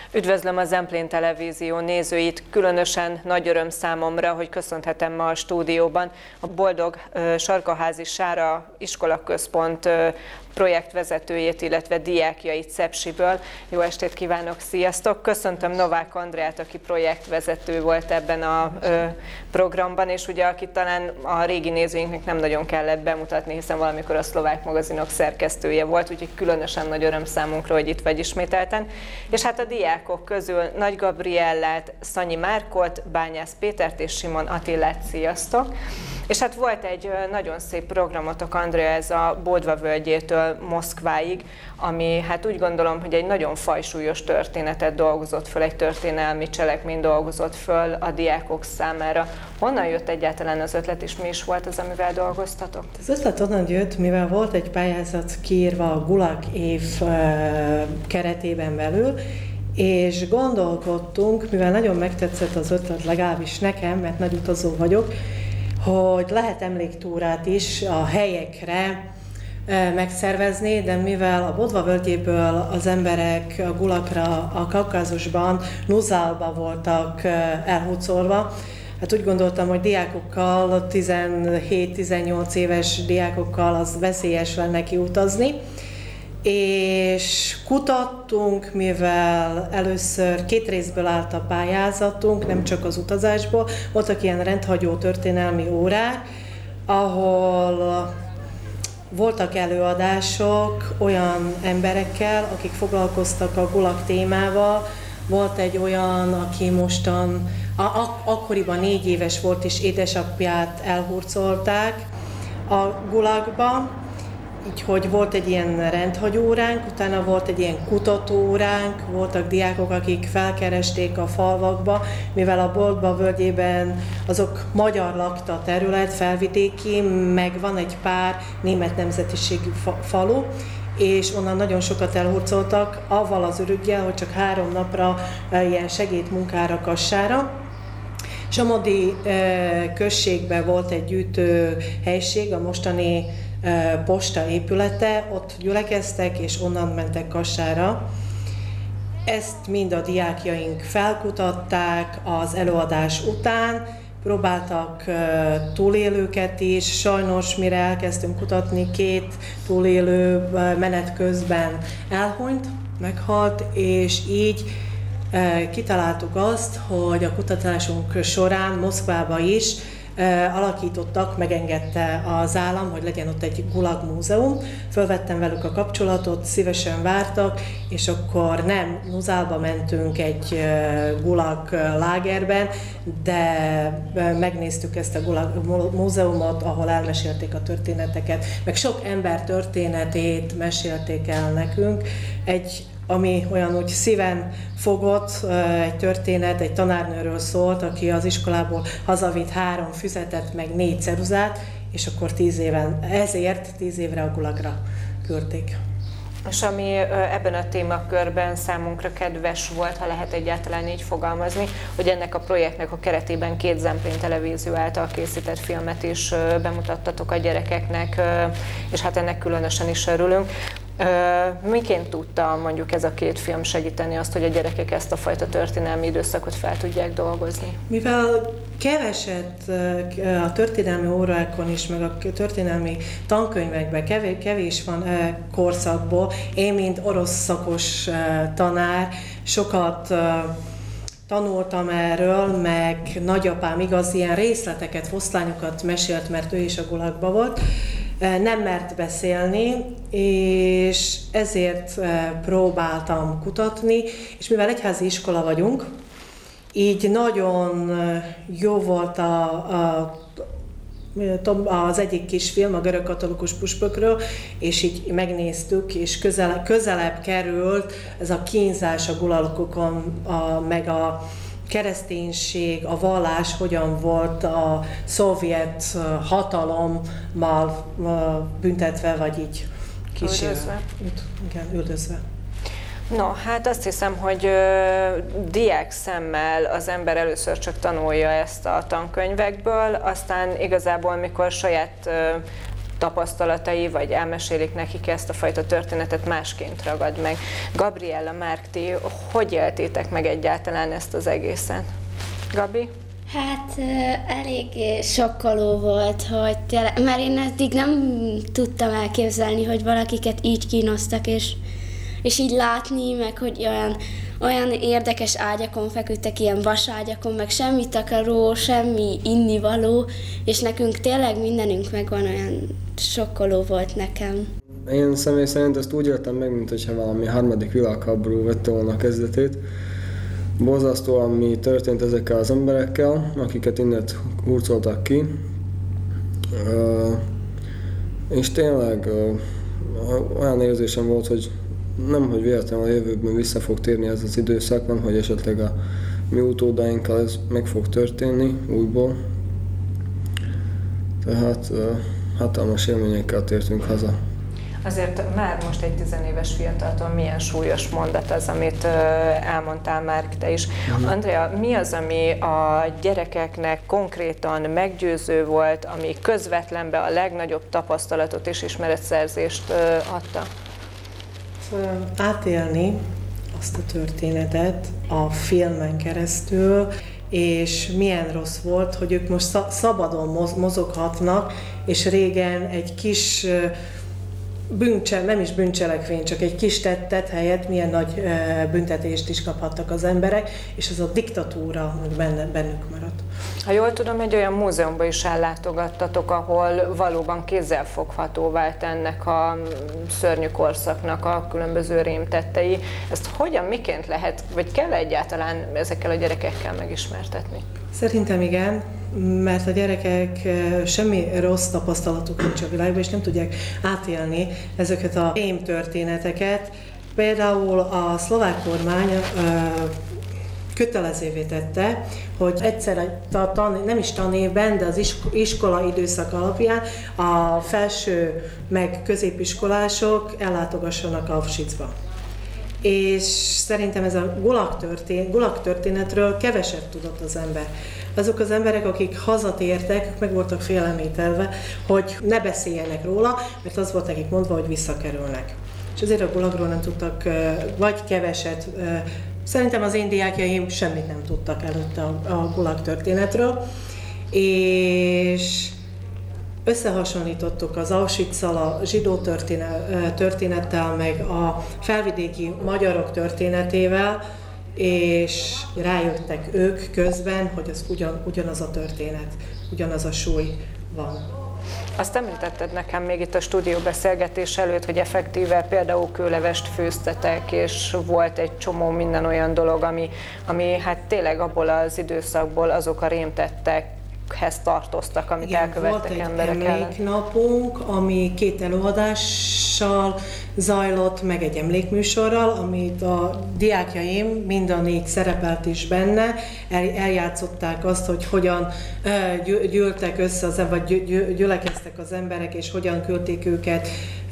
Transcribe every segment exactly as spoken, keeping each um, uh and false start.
Üdvözlöm a Zemplén Televízió nézőit, különösen nagy öröm számomra, hogy köszönhetem ma a stúdióban a Boldog Sarkaházi Sára Iskolaközpont projektvezetőjét, illetve diákjait Szepsiből. Jó estét kívánok, sziasztok! Köszöntöm Novák Andreát, aki projektvezető volt ebben a ö, programban, és ugye aki talán a régi nézőinknek nem nagyon kellett bemutatni, hiszen valamikor a Szlovák magazinok szerkesztője volt, úgyhogy különösen nagy öröm számunkra, hogy itt vagy ismételten. És hát a diákok közül Nagy Gabriellát, Szanyi Márkot, Bányász Pétert és Simon Attillát, sziasztok! És hát volt egy nagyon szép programotok, Andrea, ez a Bodva völgyétől Moszkváig, ami hát úgy gondolom, hogy egy nagyon fajsúlyos történetet dolgozott föl, egy történelmi cselekményt dolgozott föl a diákok számára. Honnan jött egyáltalán az ötlet, és mi is volt az, amivel dolgoztatok? Az ötlet onnan jött, mivel volt egy pályázat kiírva a Gulag év keretében belül, és gondolkodtunk, mivel nagyon megtetszett az ötlet, legalábbis nekem, mert nagy utazó vagyok, hogy lehet emléktúrát is a helyekre megszervezni, de mivel a Bodva völgyéből az emberek a Gulagra, a Kaukázusban, Nuzálba voltak elhúzolva, hát úgy gondoltam, hogy diákokkal, tizenhét-tizennyolc éves diákokkal az veszélyes lenne kiutazni, és kutattunk, mivel először két részből állt a pályázatunk, nem csak az utazásból, voltak ilyen rendhagyó történelmi órák, ahol voltak előadások olyan emberekkel, akik foglalkoztak a Gulag témával. Volt egy olyan, aki mostan, a, ak- akkoriban négy éves volt, és édesapját elhurcolták a Gulagba. Így, hogy volt egy ilyen rendhagyóránk, utána volt egy ilyen kutatóóránk, voltak diákok, akik felkeresték a falvakba, mivel a Bodva völgyében azok magyar lakta terület, felvidéki, meg van egy pár német nemzetiségű fa- falu, és onnan nagyon sokat elhurcoltak, avval az ürüggyel, hogy csak három napra ilyen segédmunkára Kassára. Somodi községben volt egy gyűjtő helység, a mostani posta épülete, ott gyülekeztek, és onnan mentek Kassára. Ezt mind a diákjaink felkutatták az előadás után, próbáltak túlélőket is, sajnos mire elkezdtünk kutatni, két túlélő menet közben elhunyt, meghalt, és így kitaláltuk azt, hogy a kutatásunk során Moszkvába is alakítottak, megengedte az állam, hogy legyen ott egy Gulag múzeum. Fölvettem velük a kapcsolatot, szívesen vártak, és akkor nem Nuzálba mentünk egy Gulag lágerben, de megnéztük ezt a Gulag múzeumot, ahol elmesélték a történeteket, meg sok ember történetét mesélték el nekünk. Egy ami olyan úgy szíven fogott, egy történet, egy tanárnőről szólt, aki az iskolából hazavitt három füzetet, meg négy ceruzát, és akkor tíz éven, ezért tíz évre a Gulagra küldték. És ami ebben a témakörben számunkra kedves volt, ha lehet egyáltalán így fogalmazni, hogy ennek a projektnek a keretében két Zemplén Televízió által készített filmet is bemutattatok a gyerekeknek, és hát ennek különösen is örülünk. Miként tudta mondjuk ez a két film segíteni azt, hogy a gyerekek ezt a fajta történelmi időszakot fel tudják dolgozni? Mivel keveset a történelmi órákon is, meg a történelmi tankönyvekben kevés, kevés van korszakból, én, mint orosz szakos tanár, sokat tanultam erről, meg nagyapám igaz ilyen részleteket, foszlányokat mesélt, mert ő is a Gulagban volt. Nem mert beszélni, és ezért próbáltam kutatni, és mivel egyházi iskola vagyunk, így nagyon jó volt a, a, az egyik kis film, a görög-katolikus püspökről, és így megnéztük, és közelebb, közelebb került ez a kínzás a gulagokon, a, meg a kereszténység, a vallás hogyan volt a szovjet hatalommal büntetve, vagy így kísérve. Igen, üldözve. No, hát azt hiszem, hogy ö, diák szemmel az ember először csak tanulja ezt a tankönyvekből, aztán igazából, mikor saját ö, tapasztalatai, vagy elmesélik nekik ezt a fajta történetet, másként ragad meg. Gabriella, Márk, ti hogy éltétek meg egyáltalán ezt az egészen? Gabi? Hát elég sokkoló volt, hogy tényleg, mert én eddig nem tudtam elképzelni, hogy valakiket így kínoztak, és, és így látni, meg hogy olyan, olyan érdekes ágyakon feküdtek, ilyen vaságyakon, meg semmi takaró, semmi innivaló, és nekünk tényleg mindenünk megvan, olyan sokkoló volt nekem. Én személy szerint ezt úgy éltem meg, mintha valami harmadik világháború vette volna a kezdetét. Borzasztó, ami történt ezekkel az emberekkel, akiket innent hurcoltak ki. És tényleg olyan érzésem volt, hogy nem, hogy véletlenül a jövőben vissza fog térni ez az időszak, nem, hogy esetleg a mi utódainkkal ez meg fog történni újból. Tehát hatalmas élményekkel tértünk haza. Azért már most egy tizenéves fiataltól milyen súlyos mondat az, amit elmondtál, Márk, te is. Uh-huh. Andrea, mi az, ami a gyerekeknek konkrétan meggyőző volt, ami közvetlenben a legnagyobb tapasztalatot és ismeretszerzést adta? Átélni azt a történetet a filmen keresztül, és milyen rossz volt, hogy ők most szabadon mozoghatnak, és régen egy kis bűncse, nem is bűncselekvény, csak egy kis tettet helyett milyen nagy büntetést is kaphattak az emberek, és ez a diktatúra benne, bennük maradt. Ha jól tudom, egy olyan múzeumban is ellátogattatok, ahol valóban kézzelfogható vált ennek a szörnyű korszaknak a különböző rémtettei. Ezt hogyan, miként lehet, vagy kell egyáltalán ezekkel a gyerekekkel megismertetni? Szerintem igen, mert a gyerekek semmi rossz tapasztalatuk nincs a világban, és nem tudják átélni ezeket a rém történeteket. Például a szlovák kormány kötelezővé tette, hogy egyszer a tan, nem is tanévben, de az iskola időszak alapján a felső meg középiskolások ellátogassanak Auschwitzba. És szerintem ez a gulag, történet, gulag történetről keveset tudott az ember. Azok az emberek, akik hazatértek, meg voltak félemlítelve, hogy ne beszéljenek róla, mert az volt nekik mondva, hogy visszakerülnek. És azért a gulagról nem tudtak, vagy keveset. Szerintem az én diákjaim semmit nem tudtak előtte a, a gulag történetről. És összehasonlítottuk az Auschwitz-szal, a zsidó történettel, meg a felvidéki magyarok történetével, és rájöttek ők közben, hogy ez ugyan, ugyanaz a történet, ugyanaz a súly van. Azt említetted nekem még itt a stúdióbeszélgetés előtt, hogy effektíve például kőlevest főztetek, és volt egy csomó minden olyan dolog, ami, ami hát tényleg abból az időszakból azok a rémtettek, hez tartoztak, amit igen, elkövettek emberek ellen. Volt egy emléknapunk, ami két előadással zajlott, meg egy emlékműsorral, amit a diákjaim, mind a négy szerepelt is benne, eljátszották azt, hogy hogyan gyűltek össze, az, vagy gyülekeztek az emberek, és hogyan küldték őket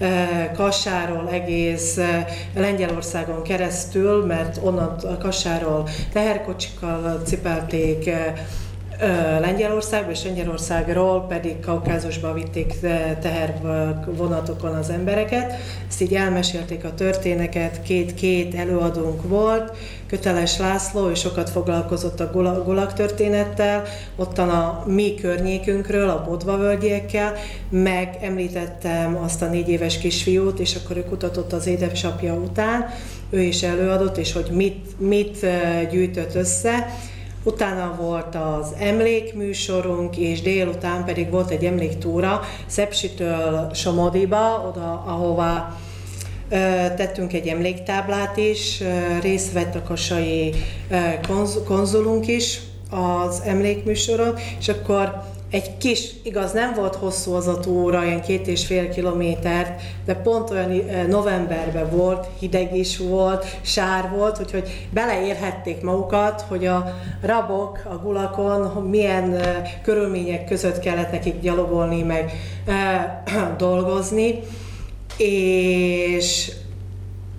Kassáról egész Lengyelországon keresztül, mert onnan a Kassáról teherkocsikkal cipelték Lengyelországba, és Lengyelországról pedig Kaukázusba vitték tehervonatokon az embereket. Ezt így elmesélték a történeket, két-két előadónk volt, Köteles László, és sokat foglalkozott a gulag történettel, ottan a mi környékünkről, a Bodva völgyiekkel, meg említettem azt a négy éves kisfiút, és akkor ő kutatott az édesapja után, ő is előadott, és hogy mit, mit gyűjtött össze. Utána volt az emlékműsorunk, és délután pedig volt egy emléktúra Szepsitől Somodiba, oda, ahová ö, tettünk egy emléktáblát is, ö, részt vett a kassai ö, konz, konzulunk is az emlékműsoron, és akkor egy kis, igaz, nem volt hosszú az a túra, ilyen két és fél kilométert, de pont olyan novemberben volt, hideg is volt, sár volt, úgyhogy beleérhették magukat, hogy a rabok a gulakon milyen uh, körülmények között kellett nekik gyalogolni, meg uh, dolgozni, és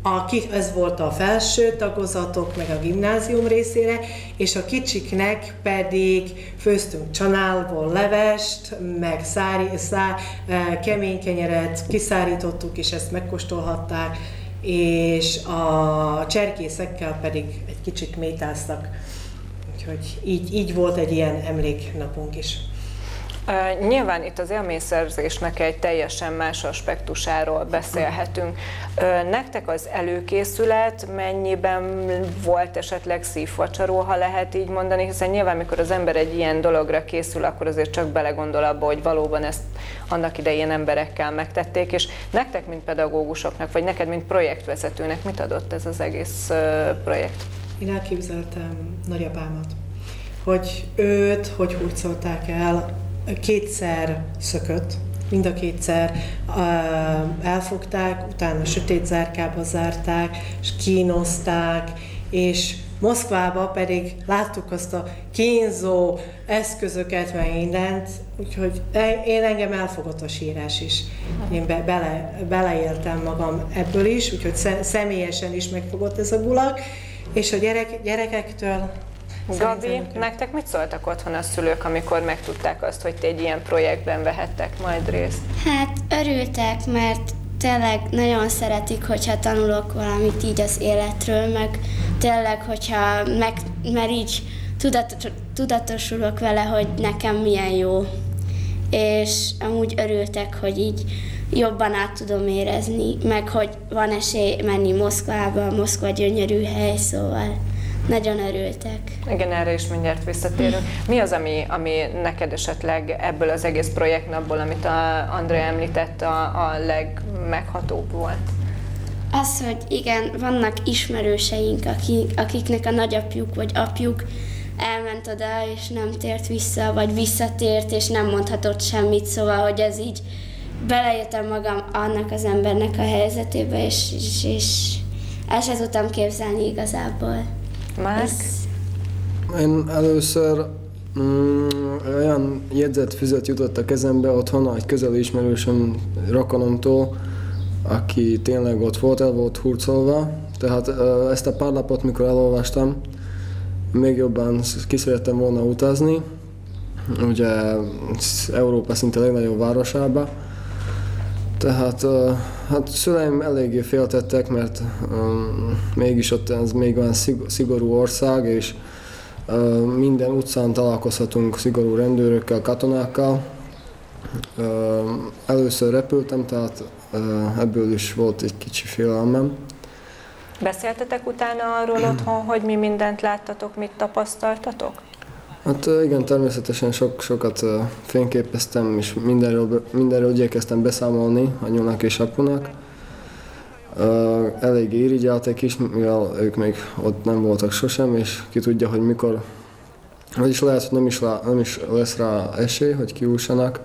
A, ez volt a felső tagozatok, meg a gimnázium részére, és a kicsiknek pedig főztünk csanálból levest, meg szári, szá, kemény kenyeret kiszárítottuk, és ezt megkóstolhatták, és a cserkészekkel pedig egy kicsit métáztak. Úgyhogy így, így volt egy ilyen emléknapunk is. Uh, nyilván itt az élményszerzésnek egy teljesen más aspektusáról beszélhetünk. Uh, nektek az előkészület mennyiben volt esetleg szívvacsaró, ha lehet így mondani, hiszen nyilván mikor az ember egy ilyen dologra készül, akkor azért csak belegondol abba, hogy valóban ezt annak idején emberekkel megtették, és nektek, mint pedagógusoknak, vagy neked, mint projektvezetőnek mit adott ez az egész uh, projekt? Én elképzeltem nagyapámat, hogy őt hogy hurcolták el, kétszer szökött, mind a kétszer uh, elfogták, utána sötét zárkába zárták, és kínozták, és Moszkvába pedig láttuk azt a kínzó eszközöket, meg mindent, úgyhogy én engem elfogott a sírás is. Én be, bele, beleéltem magam ebből is, úgyhogy személyesen is megfogott ez a gulag, és a gyerek, gyerekektől. Gabi, nektek mit szóltak otthon a szülők, amikor megtudták azt, hogy ti egy ilyen projektben vehettek majd részt? Hát örültek, mert tényleg nagyon szeretik, hogyha tanulok valamit így az életről, meg tényleg, hogyha meg, mert így tudatos, tudatosulok vele, hogy nekem milyen jó. És amúgy örültek, hogy így jobban át tudom érezni, meg hogy van esély menni Moszkvába, Moszkva gyönyörű hely, szóval nagyon örültek. Igen, erre is mindjárt visszatérünk. Mi az, ami, ami neked esetleg ebből az egész projektnapból, amit a Andrea említett, a, a legmeghatóbb volt? Az, hogy igen, vannak ismerőseink, akik, akiknek a nagyapjuk vagy apjuk elment oda, és nem tért vissza, vagy visszatért, és nem mondhatott semmit, szóval, hogy ez így belejöttem magam annak az embernek a helyzetébe, és, és, és el sem tudtam képzelni igazából. Márk? Én először mm, olyan jegyzetfüzet jutott a kezembe otthon, egy közeli ismerősöm rokonomtól, aki tényleg ott volt, el volt hurcolva. Tehát ezt a pár lapot, mikor elolvastam, még jobban ki szerettem volna utazni, ugye Európa szinte legnagyobb városába. Tehát hát szüleim eléggé féltettek, mert um, mégis ott ez még olyan szigorú ország, és uh, minden utcán találkozhatunk szigorú rendőrökkel, katonákkal. Uh, először repültem, tehát uh, ebből is volt egy kicsi félelmem. Beszéltetek utána arról otthon, hogy mi mindent láttatok, mit tapasztaltatok? Hát igen, természetesen sok, sokat uh, fényképeztem, és mindenről, mindenről igyekeztem beszámolni anyunak és apunak. Uh, elég irigyeltek is, mivel ők még ott nem voltak sosem, és ki tudja, hogy mikor, vagyis lehet, hogy nem is, lá, nem is lesz rá esély, hogy kiússanak.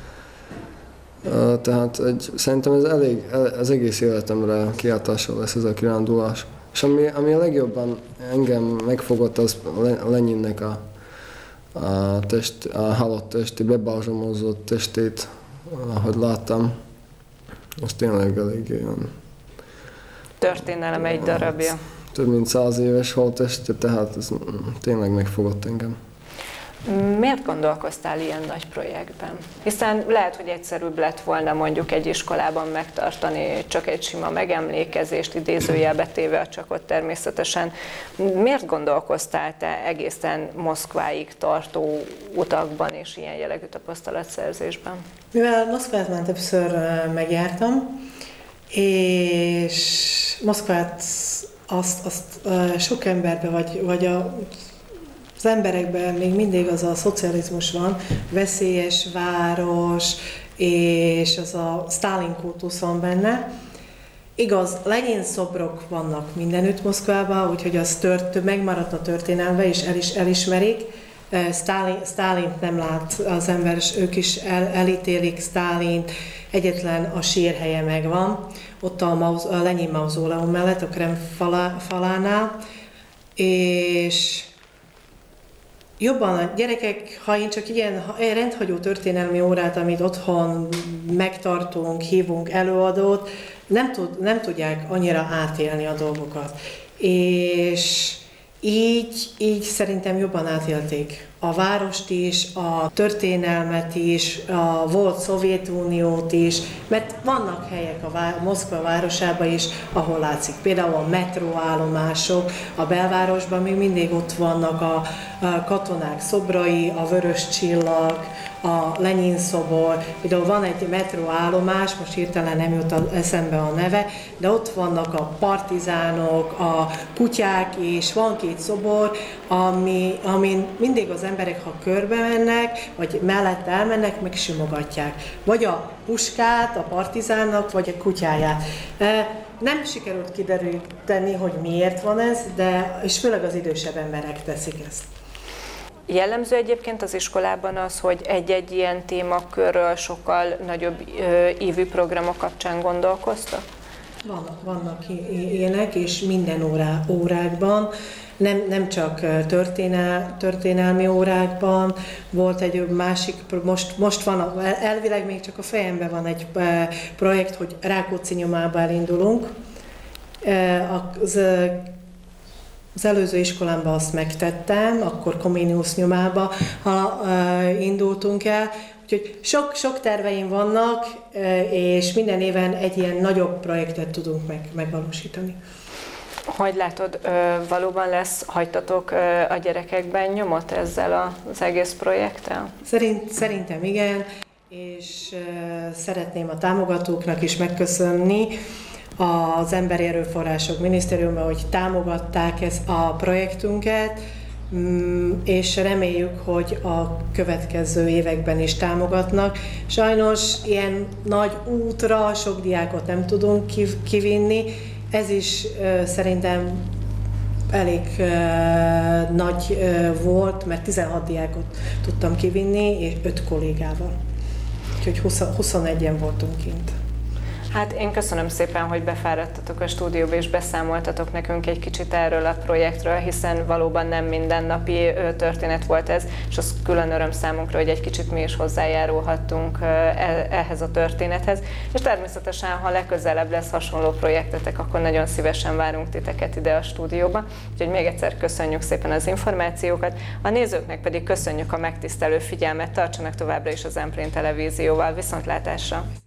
Uh, tehát egy, szerintem ez elég, az egész életemre kiáltással lesz ez a kirándulás. És ami, ami a legjobban engem megfogott, az Leninnek a a, test, a halott testi, bebalzsamozott testét, ahogy láttam, az tényleg elég olyan... Történelem egy darabja. Több mint száz éves holttestje, tehát ez tényleg megfogott engem. Miért gondolkoztál ilyen nagy projektben? Hiszen lehet, hogy egyszerűbb lett volna mondjuk egy iskolában megtartani csak egy sima megemlékezést, idézőjelbe téve a csakot természetesen. Miért gondolkoztál te egészen Moszkváig tartó utakban és ilyen jellegű tapasztalatszerzésben? Mivel Moszkvát már többször megjártam, és Moszkvát azt, azt sok emberbe, vagy, vagy a az emberekben még mindig az a szocializmus van, veszélyes város, és az a Sztálin kultusz van benne. Igaz, Lenin szobrok vannak mindenütt Moszkvában, úgyhogy az tört, megmaradt a történelme, és el is elismerik. Sztálin, Sztálint nem lát az ember, ők is el, elítélik Sztálint, egyetlen a sírhelye megvan, ott a, mauz, a Lenin mauzóleum mellett, a Kreml falá, falánál, és jobban a gyerekek, ha én csak ilyen rendhagyó történelmi órát, amit otthon megtartunk, hívunk előadót, nem, tud, nem tudják annyira átélni a dolgokat. És így, így szerintem jobban átélték a várost is, a történelmet is, a volt Szovjetuniót is, mert vannak helyek a vá- Moszkva városában is, ahol látszik. Például a metróállomások, a belvárosban még mindig ott vannak a, a katonák szobrai, a vörös csillag, a Lenin szobor. Például van egy metróállomás, most hirtelen nem jut eszembe a neve, de ott vannak a partizánok, a kutyák, és van két szobor, ami, amin mindig az emberek, ha körbe mennek, vagy mellett elmennek, meg simogatják. Vagy a puskát, a partizánnak, vagy a kutyáját. Nem sikerült kideríteni, hogy miért van ez, de, és főleg az idősebb emberek teszik ezt. Jellemző egyébként az iskolában az, hogy egy-egy ilyen témakörről sokkal nagyobb ö, ívű programok kapcsán gondolkoztak? Vannak, vannak ilyenek, és minden órá, órákban, nem, nem csak történel, történelmi órákban, volt egy másik, most, most van, elvileg még csak a fejemben van egy projekt, hogy Rákóczi nyomába elindulunk. Az, Az előző iskolámban azt megtettem, akkor Comenius nyomába ha, uh, indultunk el, úgyhogy sok, sok terveim vannak, uh, és minden éven egy ilyen nagyobb projektet tudunk meg, megvalósítani. Hogy látod, uh, valóban lesz, hagytatok uh, a gyerekekben nyomot ezzel az egész projekttel? Szerint, szerintem igen, és uh, szeretném a támogatóknak is megköszönni, az Emberi Erőforrások Minisztériumban, hogy támogatták ezt a projektünket, és reméljük, hogy a következő években is támogatnak. Sajnos ilyen nagy útra sok diákot nem tudunk kivinni, ez is szerintem elég nagy volt, mert tizenhat diákot tudtam kivinni, és öt kollégával. Úgyhogy huszonegyen voltunk kint. Hát én köszönöm szépen, hogy befáradtatok a stúdióba és beszámoltatok nekünk egy kicsit erről a projektről, hiszen valóban nem mindennapi történet volt ez, és az külön öröm számunkra, hogy egy kicsit mi is hozzájárulhattunk ehhez a történethez. És természetesen, ha legközelebb lesz hasonló projektetek, akkor nagyon szívesen várunk titeket ide a stúdióba. Úgyhogy még egyszer köszönjük szépen az információkat. A nézőknek pedig köszönjük a megtisztelő figyelmet, tartsanak továbbra is az Emprén televízióval. Viszontlátásra!